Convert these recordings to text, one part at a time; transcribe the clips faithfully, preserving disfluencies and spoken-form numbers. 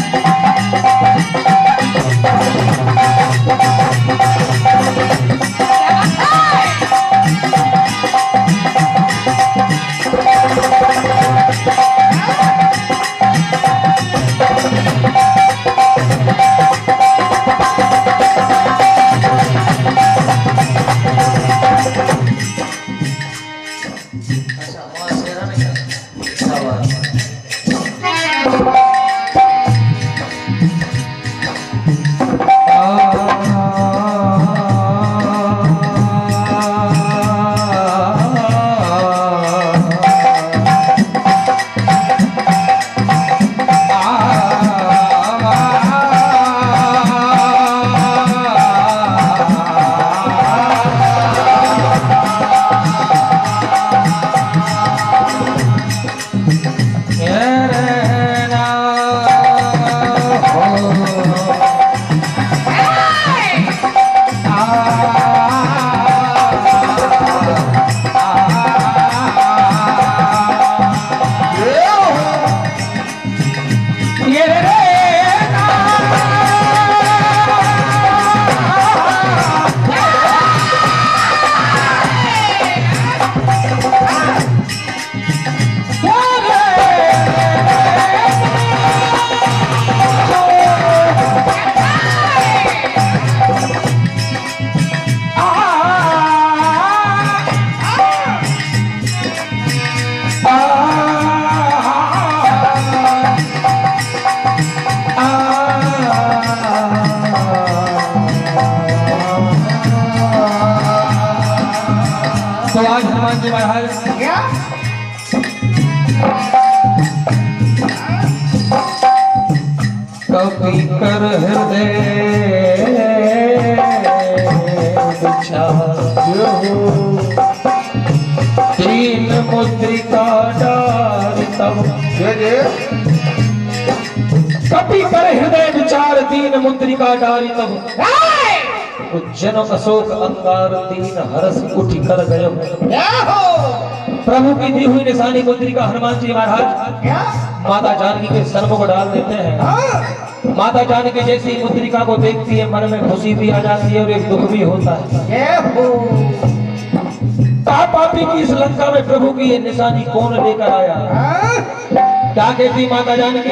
कभी कर हृदय तीन मुद्रिका डार तब कभी कर हृदय विचार तीन मुद्रिका डारी तब जन्म अशोक अंगार तीन हरस उठी कर गयो। प्रभु की दी हुई निशानी मुद्रिका हनुमान जी महाराज माता जानकी के सन्मुख डाल देते हैं। माता जानकी जैसी मुद्रिका को देखती है मन में खुशी भी आ जाती है और एक दुख भी होता है। पापी की इस लंका में प्रभु की ये निशानी कौन लेकर आया? क्या कहती माता जानकी?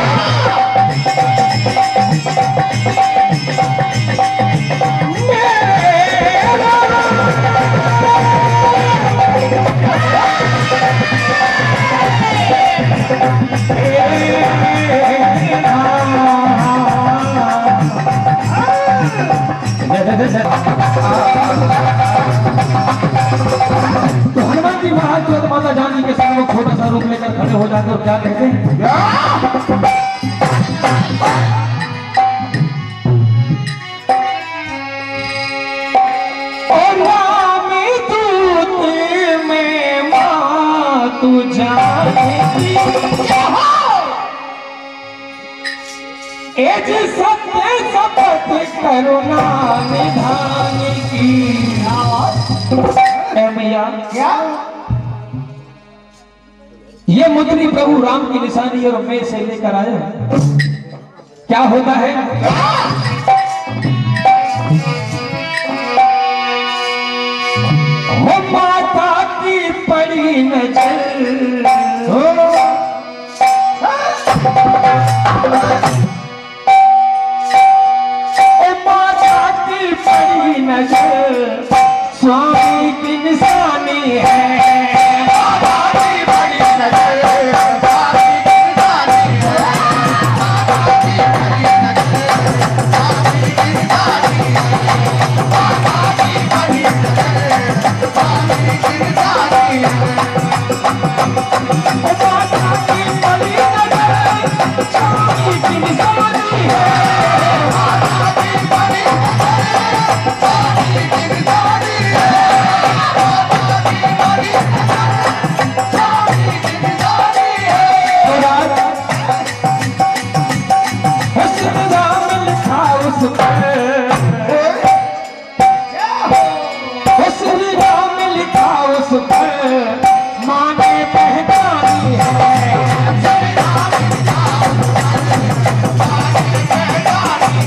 तो हनुमान जी महाराज जो माता जानकी के सामने छोटा सा रूप लेकर खड़े हो जाते और क्या कहते हैं? और रामी दूत में मां तू जानेगी एज सत्य शपथ करुणा निधान की। मैया क्या ये मुद्री प्रभु राम की निशानी और मैं से लेकर आया, क्या होता है? वो माता की पड़ी नजर माता की पड़ी नजर स्वामी की निशानी है। माता की बड़ी नजर स्वामी की निशानी है। माता की बड़ी नजर स्वामी की निशानी है। माता की बड़ी नजर स्वामी की निशानी है। माता की बड़ी नजर स्वामी की निशानी है। माता की बड़ी नजर स्वामी की निशानी है। माने पहचानी है।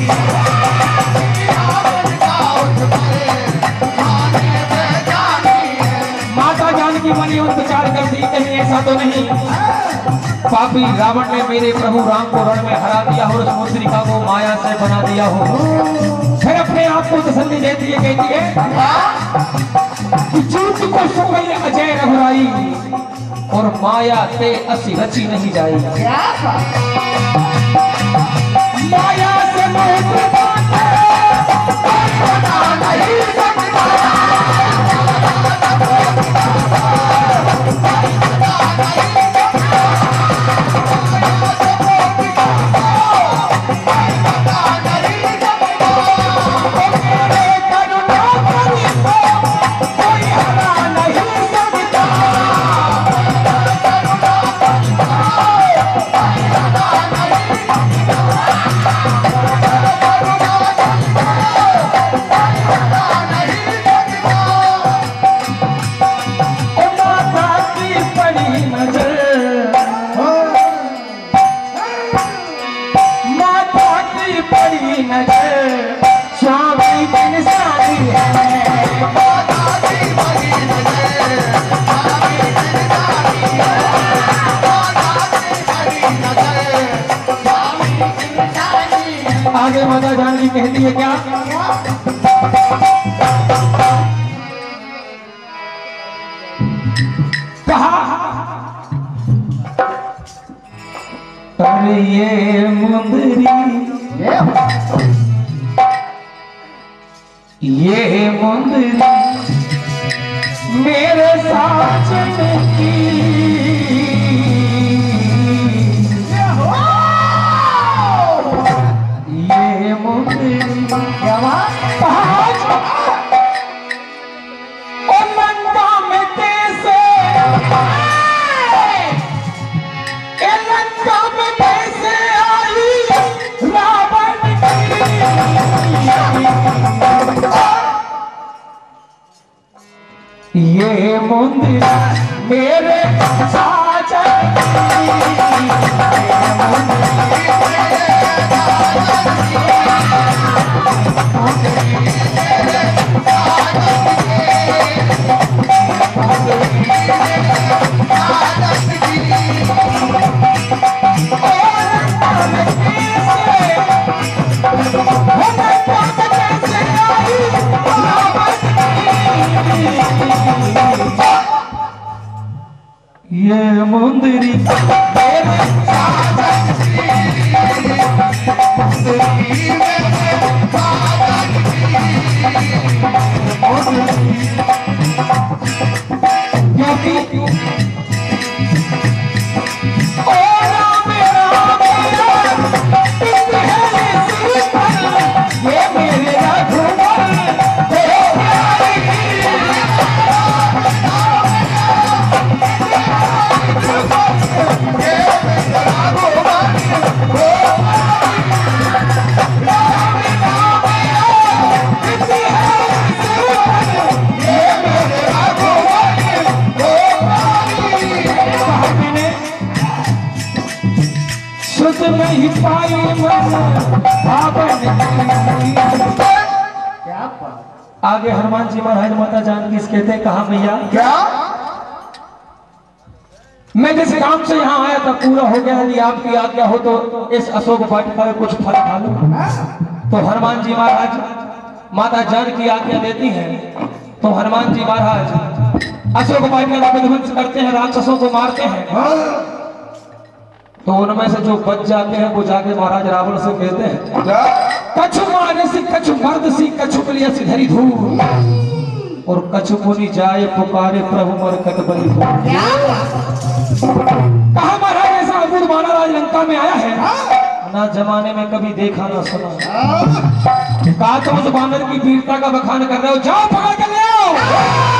माता जानकी मनी उन विचार कर दी कहीं ऐसा तो नहीं पापी रावण ने मेरे प्रभु राम को रण में हरा दिया और उस मुद्रिका को माया से बना दिया हो। फिर अपने आप को तसल्ली देती है, कहती है कि झूठ को सोई अजय रघुराई और माया ते असी रची नहीं जाई। माया से मोह नहीं सकता। आगे माता जानकी कहती है क्या? कहा अरे ये मुंदरी ये मुंदरी मेरे साजन की ये मुंदरी और लंका में कैसे लंका में कैसे आई रावण की ये मुंदरी मेरे साजन ये मुंदरी मेरे साजन नहीं पाई आगे हनुमान जी महाराज माता जानकी से कहते कहा भैया क्या मैं जिस काम से यहाँ आया था पूरा हो गया। यदि आपकी आज्ञा हो तो इस अशोक वाटिका में कुछ फल खा लो। तो हनुमान जी महाराज माता जानकी आज्ञा देती हैं तो हनुमान जी महाराज अशोक वाटिका का विध्वंस करते हैं, राक्षसों को मारते हैं। तो उनमें से जो बच जाते हैं वो जाके महाराज रावण से कहते हैं कछु मारे सी कछु मर्द सी कछु कलिया सी धरी धूल और कछु मुनि जाए पुकारे प्रभु मर कट बलि हो। कहा महाराज ऐसा अद्भुत महाराज लंका में आया है ना जमाने में कभी देखा ना सुना। कहा तुम उस बानर की वीरता का बखान कर रहे हो, जाओ पकड़ कर ले आओ।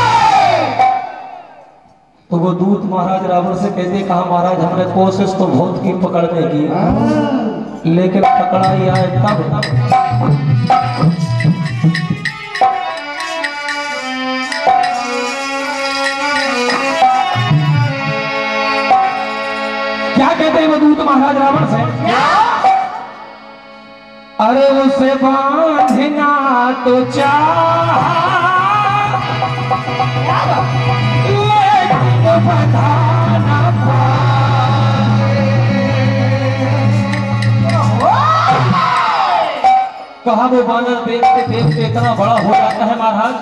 तो वो दूत महाराज रावण से कहते कहा महाराज हमने कोशिश तो बहुत की पकड़ने की लेकिन पकड़ा ही आए तब। क्या कहते हैं वो दूत महाराज रावण से अरे उसे बांधना तो चाहा लेकिन बंधा ना पाए। कहा वो बानर देखते देखते इतना बड़ा हो जाता है महाराज,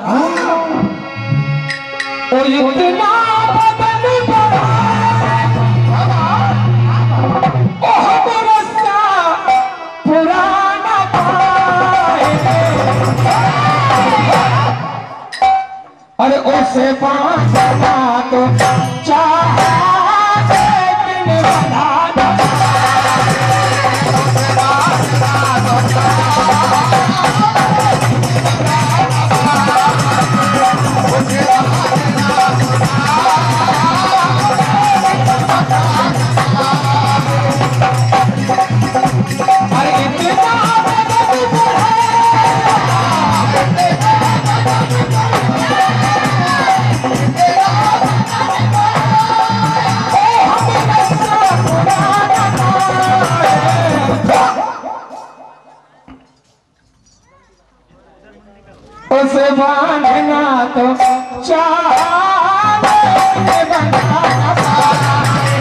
और इतना बदन बड़ा पुराना पाए। अरे उसे बांधना तो चाहा लेकिन बंधा ना उसे बांधना तो चाहा लेकिन बंधा ना पाए।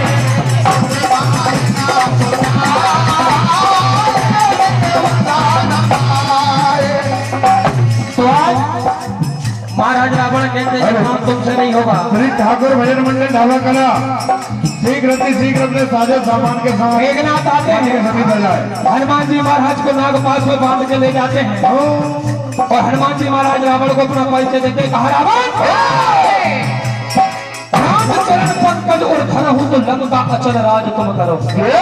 तो आज महाराज रावण कहते हैं काम तुमसे नहीं होगा। श्री ठाकुर भजन मंडल ढाबा कला शीघ्र शीघ्र अपने साजे सामान के साथ मेघनाथ आते हैं, सभी बजाए हनुमान जी महाराज को नागपाश में बांध के ले जाते हैं, और हनुमान जी महाराज रावण को अपना परिचय देते, कहा रावण रामचरण पंकज और धन हूं तो लंका अचल राज तुम करो।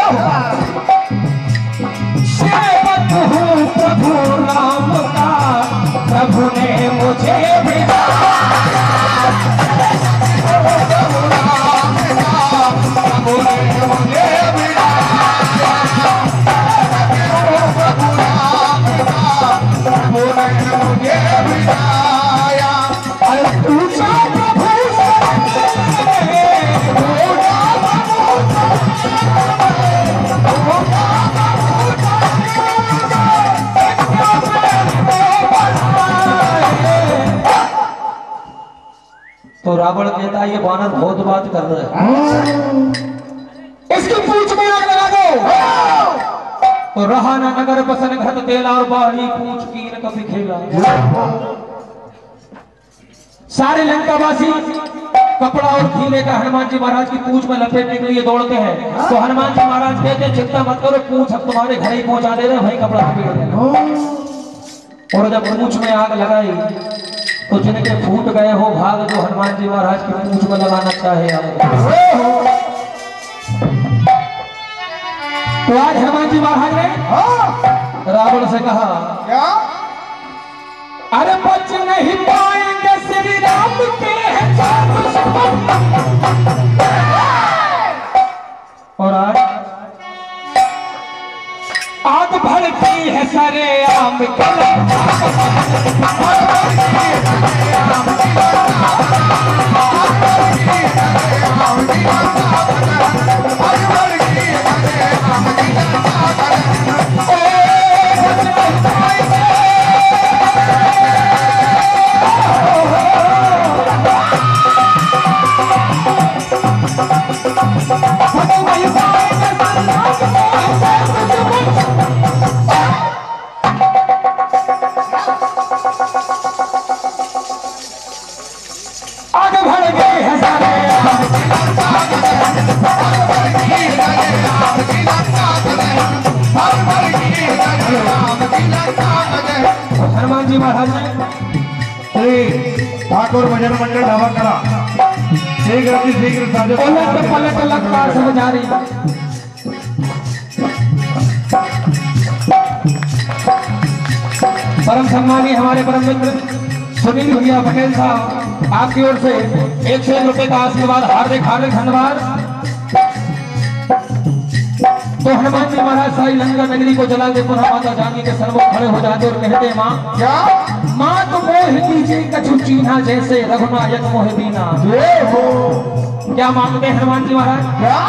सेवक हूं प्रभु राम का, प्रभु ने मुझे भेजा। प्रभु ने मुझे भेजा। प्रभु ने मुझे भेजाया। अरे पूछा प्रभु तो रावण कहता है ये बानर बहुत बात कर रहा है, इसकी पूंछ में आग लगा दो। तो रहा ना नगर बसन घट तेला और बाहरी पूंछ कीन कभी खेला। सारे लंकावासी कपड़ा और खीले का हनुमान जी महाराज की पूंछ में लपेटने के लिए दौड़ते हैं। तो हनुमान जी महाराज कहते हैं चिंता मत करो, पूंछ हम तुम्हारे घर ही पहुंचा दे रहे हैं, वही कपड़ा लपेट देना। और जब पूंछ में आग लगाई तो जिनके फूट गए हो भाग जो हनुमान जी महाराज की पूंछ में लगाना चाहे। तो आज हनुमान जी महाराज ने रावण से कहा क्या? अरे बच नहीं पाएंगे श्री राम के और आज आग भड़की है सरे आम के आगे बढ़ गए हैं सारे हनुमान जी महाराज ने श्री ठाकुर भजन मंडल ढाबा कला शीघ्र शीघ्र साजे पलट पलट लगता समझा रही। परम सम्मानी हमारे परम मित्र सुनील भैया पटेल साहब आपकी ओर से एक सौ रुपए का आशीर्वाद हार्दिक हार्दिक धन्यवाद। तो हनुमान जी महाराज सारी लंका नगरी को जला के पुनः माता जानकी के सन्मुख खड़े हो जाते और कहते माँ क्या माँ तो मोह कीजिए कछु चीन्हा जैसे रघुनायक मोह दीना। क्या मांगते हैं हनुमान जी महाराज? क्या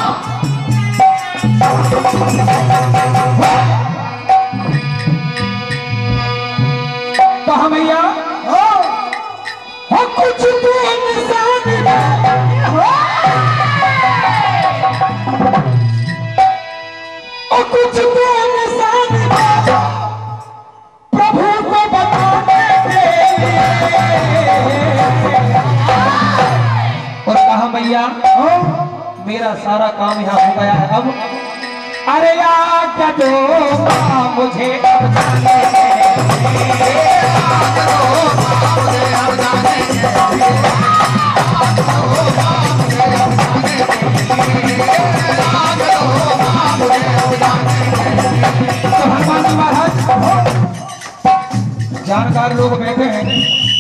और कुछ तो निशान प्रभु को बताने के और कहा मैया मेरा सारा काम यहाँ हो गया है अब अरे आज्ञा दो मुझे अब जाने तो हनुमान जी महाराज जानकार लोग बैठे हैं